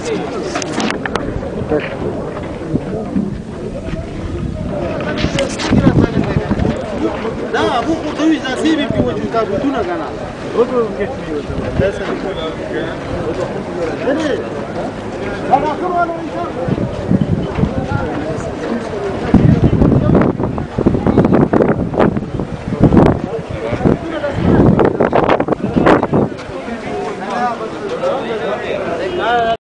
لا ابو قطوي زاسيبي في وجه تابوتنا كنا رجل كتمي ولا لا